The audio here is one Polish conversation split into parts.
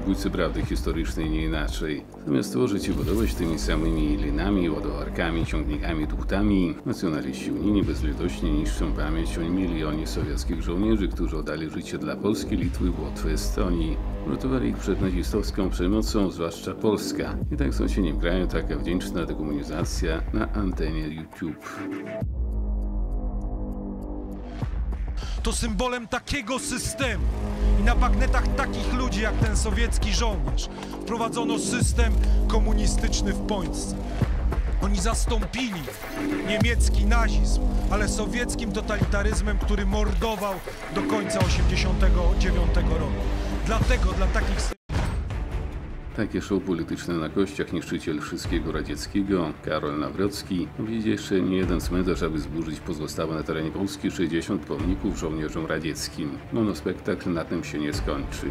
Zabójcy prawdy historycznej nie inaczej. Zamiast tworzyć i budować tymi samymi linami, ładowarkami, ciągnikami, tuchtami, nacjonaliści unijni bezlitośnie niszczą pamięć o milionie sowieckich żołnierzy, którzy oddali życie dla Polski, Litwy, Łotwy, Estonii. Uratowali ich przed nazistowską przemocą, zwłaszcza Polska. I tak sąsiednim kraju taka wdzięczna dekomunizacja na antenie YouTube. To symbolem takiego systemu i na bagnetach takich ludzi jak ten sowiecki żołnierz wprowadzono system komunistyczny w Polsce. Oni zastąpili niemiecki nazizm, ale sowieckim totalitaryzmem, który mordował do końca 1989 roku. Dlatego dla takich... Takie show polityczne na kościach niszczyciel wszystkiego radzieckiego, Karol Nawrocki, wiedzie jeszcze nie jeden cmentarz, aby zburzyć pozostałe na terenie Polski 60 pomników żołnierzom radzieckim. Monospektakl na tym się nie skończy.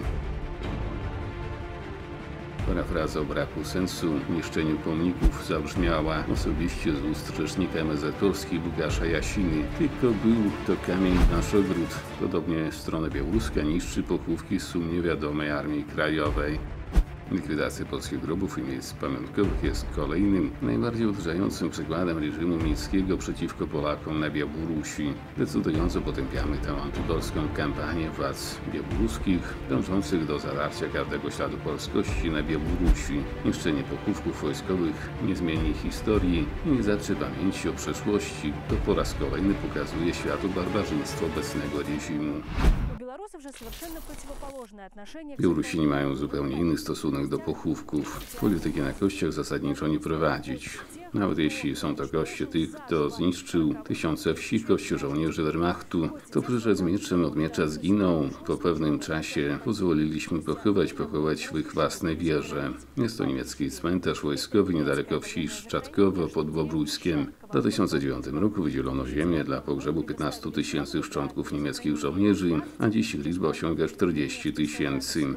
Parafraza o braku sensu niszczeniu pomników zabrzmiała osobiście z ust rzecznika MSZ Polski Łukasza Jasiny. Tylko był to kamień w nasz ogród. Podobnie strona białoruska niszczy pochówki sumnie wiadomej Armii Krajowej. Likwidacja polskich grobów i miejsc pamiątkowych jest kolejnym, najbardziej uderzającym przykładem reżimu niemieckiego przeciwko Polakom na Białorusi. Decydująco potępiamy tę antypolską kampanię władz białoruskich, dążących do zawarcia każdego śladu polskości na Białorusi. Niszczenie pochówków wojskowych nie zmieni historii i nie zatrze pamięci o przeszłości. To po raz kolejny pokazuje światu barbarzyństwo obecnego reżimu. Białorusini mają zupełnie inny stosunek do pochówków. Polityki na kościach zasadniczo nie prowadzić. Nawet jeśli są to koście tych, kto zniszczył tysiące wsi, kości żołnierzy Wehrmachtu, kto przyszedł z mieczem od miecza zginął. Po pewnym czasie pozwoliliśmy pochować w ich własnej wierze. Jest to niemiecki cmentarz wojskowy niedaleko wsi Szczatkowo pod Bobrójskiem. W 2009 roku wydzielono ziemię dla pogrzebu 15 000 szczątków niemieckich żołnierzy, a dziś ich liczba osiąga 40 000.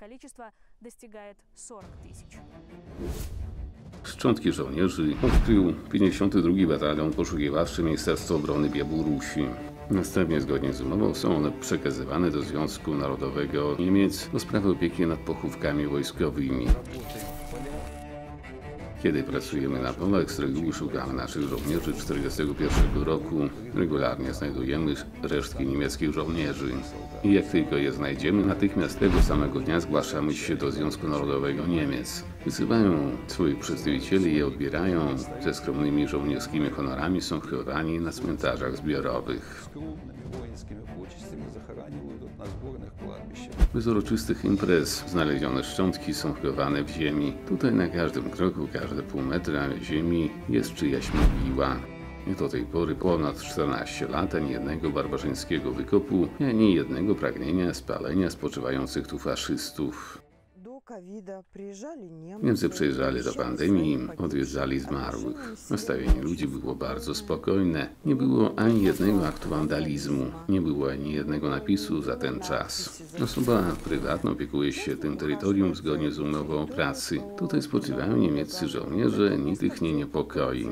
Szczątki żołnierzy odkrył 52. Batalion Poszukiwawczy Ministerstwa Obrony Białorusi. Następnie, zgodnie z umową, są one przekazywane do Związku Narodowego Niemiec do sprawy opieki nad pochówkami wojskowymi. Kiedy pracujemy na polach, z reguły szukamy naszych żołnierzy 1941 roku. Regularnie znajdujemy resztki niemieckich żołnierzy. I jak tylko je znajdziemy, natychmiast tego samego dnia zgłaszamy się do Związku Narodowego Niemiec. Wysyłają swoich przedstawicieli i je odbierają. Ze skromnymi żołnierskimi honorami są chowani na cmentarzach zbiorowych. Bez uroczystych imprez znalezione szczątki są chowane w ziemi. Tutaj na każdym kroku, każde pół metra ziemi jest czyjaś mogiła. I do tej pory ponad 14 lat ani jednego barbarzyńskiego wykopu, ani jednego pragnienia spalenia spoczywających tu faszystów. Niemcy przyjeżdżali do pandemii, odwiedzali zmarłych. Nastawienie ludzi było bardzo spokojne. Nie było ani jednego aktu wandalizmu. Nie było ani jednego napisu za ten czas. Osoba prywatna opiekuje się tym terytorium zgodnie z umową o pracy. Tutaj spoczywają niemieccy żołnierze, nic ich nie niepokoi.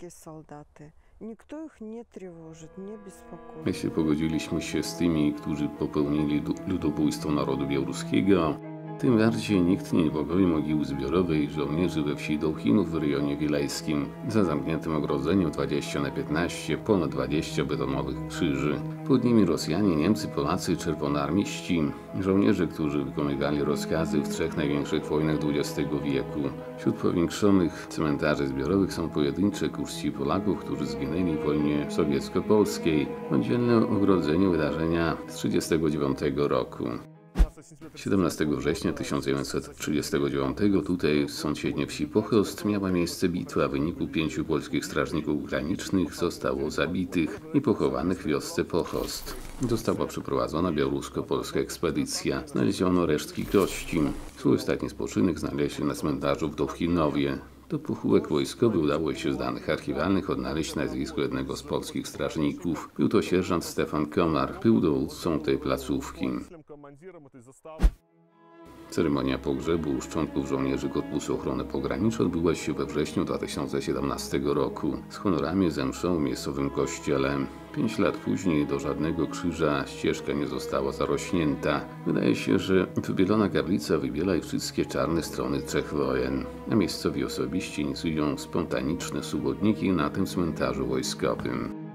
My się pogodziliśmy się z tymi, którzy popełnili ludobójstwo narodu białoruskiego. Tym bardziej nikt nie niepokoi mogiły zbiorowej żołnierzy we wsi Dołchinów w rejonie wilejskim. Za zamkniętym ogrodzeniem 20×15 ponad 20 betonowych krzyży. Pod nimi Rosjanie, Niemcy, Polacy, czerwonoarmiści. Żołnierze, którzy wykonywali rozkazy w trzech największych wojnach XX wieku. Wśród powiększonych cmentarzy zbiorowych są pojedyncze kuszci Polaków, którzy zginęli w wojnie sowiecko-polskiej. Oddzielne ogrodzenie wydarzenia z 1939 roku. 17 września 1939 tutaj w sąsiedniej wsi Pochost miała miejsce bitwa. W wyniku 5 polskich strażników granicznych zostało zabitych i pochowanych w wiosce Pochost. Została przeprowadzona białorusko-polska ekspedycja. Znaleziono resztki kości. Swój ostatni spoczynek znaleźli się na cmentarzu w Dołchinowie. Do pochówek wojskowy udało się z danych archiwalnych odnaleźć nazwisko jednego z polskich strażników. Był to sierżant Stefan Komar. Był dowódcą tej placówki. Ceremonia pogrzebu szczątków żołnierzy Korpusu Ochrony Pogranicza odbyła się we wrześniu 2017 roku z honorami ze mszą w miejscowym kościele. 5 lat później do żadnego krzyża ścieżka nie została zarośnięta. Wydaje się, że wybielona kaplica wybiela i wszystkie czarne strony 3 wojen, a miejscowi osobiście inicjują spontaniczne subodniki na tym cmentarzu wojskowym.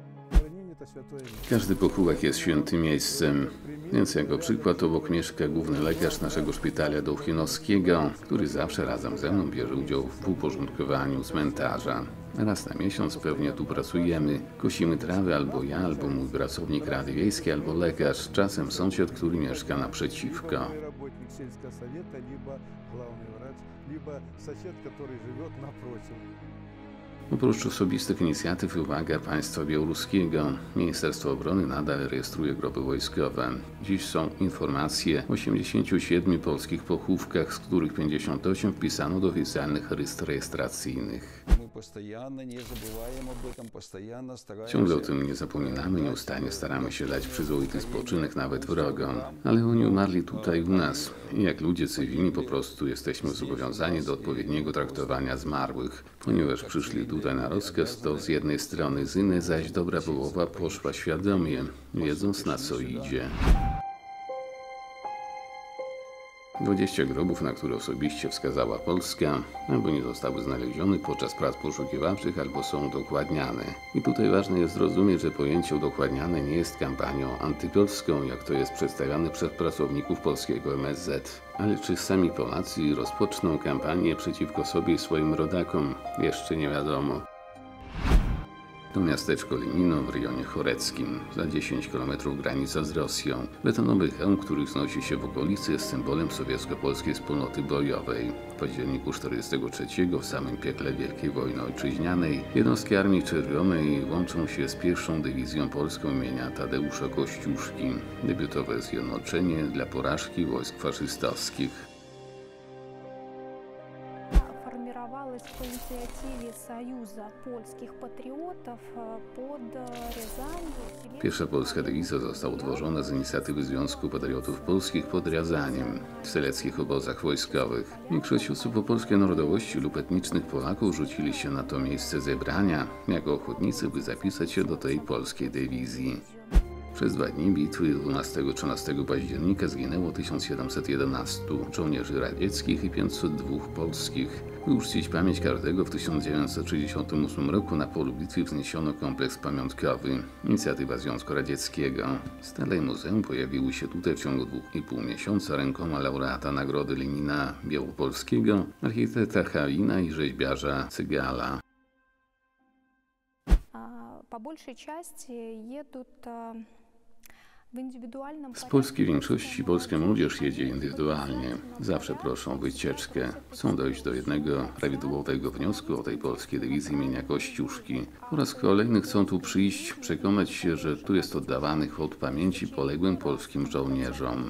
Każdy pochówek jest świętym miejscem, więc jako przykład obok mieszka główny lekarz naszego szpitala Dołchinowskiego, który zawsze razem ze mną bierze udział w uporządkowaniu cmentarza. Raz na miesiąc pewnie tu pracujemy, kosimy trawy albo ja, albo mój pracownik Rady Wiejskiej, albo lekarz, czasem sąsiad, który mieszka naprzeciwko. Oprócz osobistych inicjatyw i uwaga państwa białoruskiego, Ministerstwo Obrony nadal rejestruje groby wojskowe. Dziś są informacje o 87 polskich pochówkach, z których 58 wpisano do oficjalnych list rejestracyjnych. Ciągle o tym nie zapominamy, nieustannie staramy się dać przyzwoity spoczynek nawet wrogom, ale oni umarli tutaj u nas. I jak ludzie cywilni po prostu jesteśmy zobowiązani do odpowiedniego traktowania zmarłych, ponieważ przyszli tutaj na rozkaz, to z jednej strony, z innej zaś dobra połowa poszła świadomie, wiedząc na co idzie. 20 grobów, na które osobiście wskazała Polska, albo nie zostały znalezione podczas prac poszukiwawczych, albo są udokładniane. I tutaj ważne jest zrozumieć, że pojęcie udokładniane nie jest kampanią antypolską, jak to jest przedstawiane przez pracowników polskiego MSZ. Ale czy sami Polacy rozpoczną kampanię przeciwko sobie i swoim rodakom? Jeszcze nie wiadomo. To miasteczko Lenino w rejonie choreckim, za 10 km granica z Rosją. Betonowy hełm, który wznosi się w okolicy, jest symbolem sowiecko-polskiej wspólnoty bojowej. W październiku 1943, w samym piekle Wielkiej Wojny Ojczyźnianej, jednostki Armii Czerwonej łączą się z pierwszą dywizją polską imienia Tadeusza Kościuszki. Debiutowe zjednoczenie dla porażki wojsk faszystowskich. По инициативе Союза польских патриотов под Рязанью. Pierwsza polska dywizja została utworzona z inicjatywy Związku Patriotów Polskich pod Riazaniem, w seleckich obozach wojskowych. Większość osób o polskiej narodowości lub etnicznych Polaków rzucili się na to miejsce zebrania jako ochotnicy, by zapisać się do tej polskiej dywizji. Przez 2 dni bitwy 12-13 października zginęło 1711 żołnierzy radzieckich i 502 polskich. By uczcić pamięć każdego, w 1968 roku na polu bitwy wzniesiono kompleks pamiątkowy. Inicjatywa Związku Radzieckiego. Stale muzeum pojawiły się tutaj w ciągu 2,5 miesiąca rękoma laureata Nagrody Lenina Białopolskiego, architekta Halina i rzeźbiarza Cygala. Po большей части едут Z polskiej większości polska młodzież jedzie indywidualnie. Zawsze proszą o wycieczkę. Chcą dojść do jednego prawidłowego wniosku o tej polskiej dywizji imienia Kościuszki. Po raz kolejny chcą tu przyjść, przekonać się, że tu jest oddawany hołd pamięci poległym polskim żołnierzom.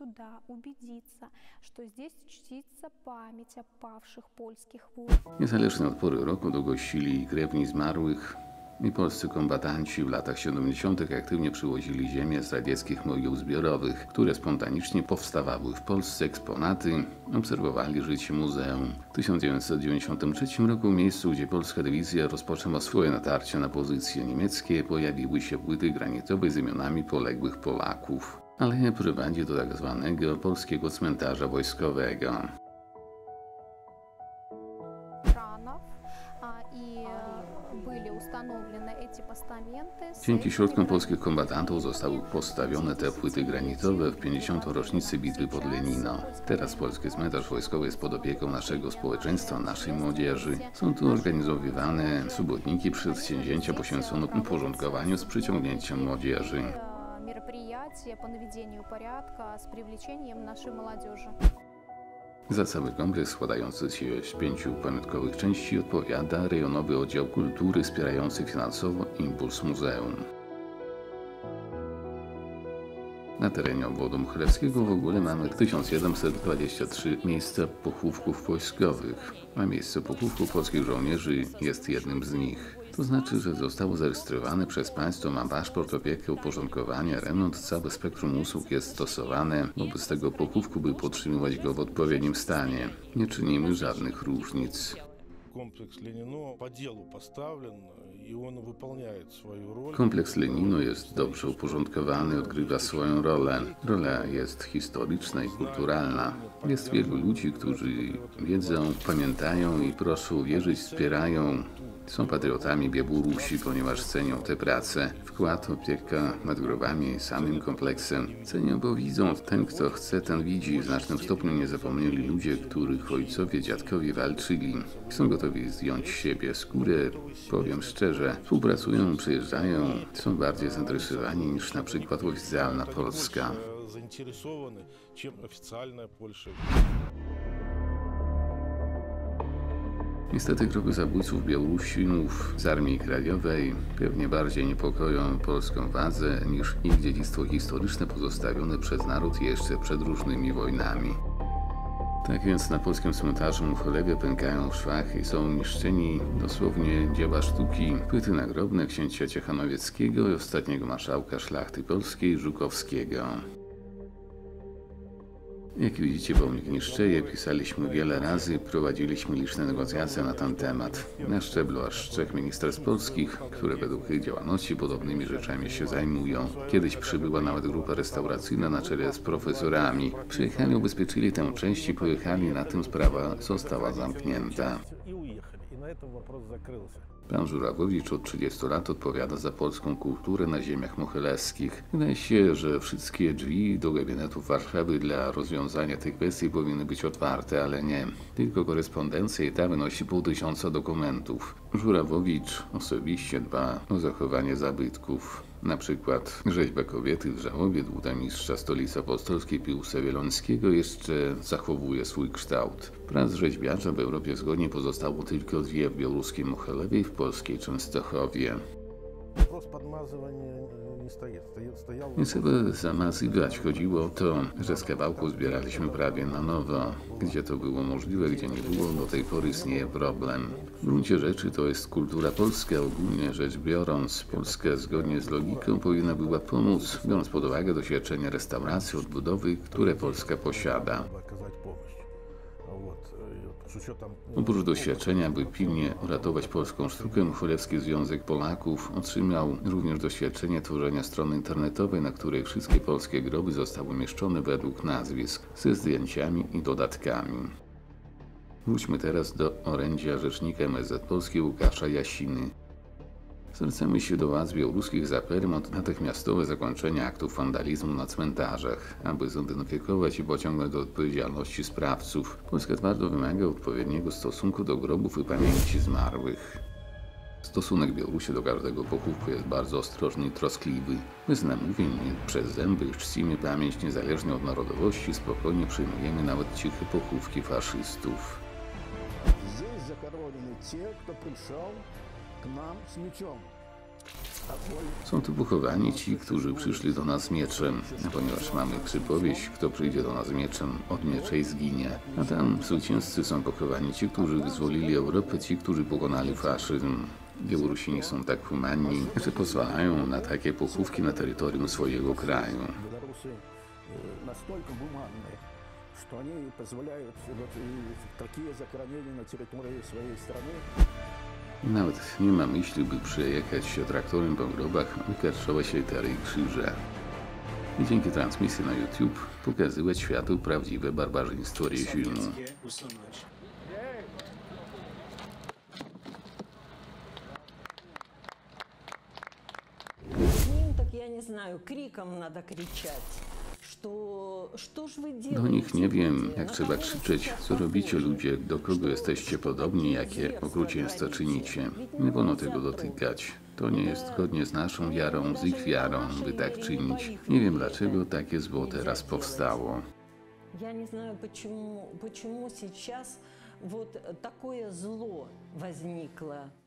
Niezależnie od pory roku dogościli krewni zmarłych i polscy kombatanci w latach 70. aktywnie przywozili ziemię z radzieckich mogił zbiorowych, które spontanicznie powstawały w Polsce. Eksponaty obserwowali życie muzeum. W 1993 roku w miejscu, gdzie polska dywizja rozpoczęła swoje natarcie na pozycje niemieckie, pojawiły się płyty granitowe z imionami poległych Polaków. Ale prowadzi do tak zwanego polskiego cmentarza wojskowego. Dzięki środkom polskich kombatantów zostały postawione te płyty granitowe w 50. rocznicę bitwy pod Lenino. Teraz polski cmentarz wojskowy jest pod opieką naszego społeczeństwa, naszej młodzieży. Są tu organizowane subotniki, przedsięwzięcia poświęcone uporządkowaniu z przyciągnięciem młodzieży. Za cały kompleks składający się z 5 pamiątkowych części odpowiada Rejonowy Oddział Kultury wspierający finansowo Impuls Muzeum. Na terenie obwodu mchlewskiego w ogóle mamy 1723 miejsca pochówków wojskowych, a miejsce pochówku polskich żołnierzy jest jednym z nich. To znaczy, że zostało zarejestrowane przez państwo, ma paszport, opiekę, uporządkowanie, remont, całe spektrum usług jest stosowane. Wobec tego pochówku, by podtrzymywać go w odpowiednim stanie. Nie czynimy żadnych różnic. Kompleks Lenino po dzielu postawiony i on wypełnia swoją rolę. Kompleks Lenino jest dobrze uporządkowany, odgrywa swoją rolę. Rola jest historyczna i kulturalna. Jest wielu ludzi, którzy wiedzą, pamiętają i proszę wierzyć, wspierają. Są patriotami Białorusi, ponieważ cenią tę pracę. Wkład, opieka nad grobami i samym kompleksem. Cenią, bo widzą, ten kto chce, ten widzi. W znacznym stopniu nie zapomnieli ludzie, których ojcowie, dziadkowie walczyli. Są gotowi zdjąć z siebie skórę, powiem szczerze. Współpracują, przyjeżdżają, są bardziej zainteresowani niż na przykład oficjalna Polska. Zainteresowani, czym oficjalna Polska. Niestety grupy zabójców Białorusinów z Armii Krajowej pewnie bardziej niepokoją polską władzę niż ich dziedzictwo historyczne pozostawione przez naród jeszcze przed różnymi wojnami. Tak więc na polskim cmentarzu Mohylewie pękają w szwach i są niszczeni dosłownie dzieła sztuki, płyty nagrobne księcia Ciechanowieckiego i ostatniego marszałka szlachty polskiej Żukowskiego. Jak widzicie, pomnik niszczeje, pisaliśmy wiele razy, prowadziliśmy liczne negocjacje na ten temat. Na szczeblu aż 3 ministerstw polskich, które według ich działalności podobnymi rzeczami się zajmują. Kiedyś przybyła nawet grupa restauracyjna na czele z profesorami. Przyjechali, ubezpieczyli tę część i pojechali, na tym sprawa została zamknięta. Pan Żurawowicz od 30 lat odpowiada za polską kulturę na ziemiach mochylewskich. Wydaje się, że wszystkie drzwi do gabinetów Warszawy dla rozwiązania tych kwestii powinny być otwarte, ale nie. Tylko korespondencja i ta wynosi 500 dokumentów. Żurawowicz osobiście dba o zachowanie zabytków. Na przykład rzeźba kobiety w Żałowie długa mistrza Stolicy Apostolskiej Piusa Wielońskiego jeszcze zachowuje swój kształt. Prac rzeźbiarza w Europie Wschodniej pozostało tylko 2 w białoruskim Mohylewie i w polskiej Częstochowie. Nie trzeba zamazywać. Chodziło o to, że z kawałków zbieraliśmy prawie na nowo. Gdzie to było możliwe, gdzie nie było, do tej pory istnieje problem. W gruncie rzeczy to jest kultura polska. Ogólnie rzecz biorąc, Polska zgodnie z logiką powinna była pomóc, biorąc pod uwagę doświadczenie restauracji, odbudowy, które Polska posiada. Oprócz doświadczenia, by pilnie uratować polską sztukę, Mochylewski Związek Polaków otrzymał również doświadczenie tworzenia strony internetowej, na której wszystkie polskie groby zostały umieszczone według nazwisk, ze zdjęciami i dodatkami. Wróćmy teraz do orędzia rzecznika MSZ Polski Łukasza Jasiny. Zwracamy się do władz białoruskich z apelem o natychmiastowe zakończenie aktów wandalizmu na cmentarzach, aby zidentyfikować i pociągnąć do odpowiedzialności sprawców. Polska twardo wymaga odpowiedniego stosunku do grobów i pamięci zmarłych. Stosunek Białorusi do każdego pochówku jest bardzo ostrożny i troskliwy. Bez namówień przez zęby czcimy pamięć niezależnie od narodowości, spokojnie przyjmujemy nawet ciche pochówki faszystów. Здесь захоронены те, кто пришел к нам с мечом. Są tu pochowani ci, którzy przyszli do nas z mieczem, ponieważ mamy przypowieść, kto przyjdzie do nas z mieczem, od miecza i zginie. A tam zwycięzcy są pochowani ci, którzy wyzwolili Europę, ci, którzy pokonali faszyzm. Białorusini są tak humanni, że pozwalają na takie pochówki na terytorium swojego kraju. Белорусы настолько гуманны, что они позволяют такие захоронения на территории своей страны. Nawet nie ma myśli, by przejechać się traktorem po grobach, wykarczować litery i krzyże. I dzięki transmisji na YouTube pokazywać światu prawdziwe barbarzyństwo reżimu. С ним, так я не знаю, криком надо кричать. Что ж вы делаете? Do nich nie wiem, jak trzeba krzyczeć, co robicie ludzie, do kogo jesteście podobni, jakie okrucieństwa czynicie. Nie wolno tego dotykać. To nie jest zgodnie z naszą wiarą, z ich wiarą, by tak czynić. Nie wiem, dlaczego takie zło teraz powstało. Я не знаю, почему сейчас вот такое зло возникло.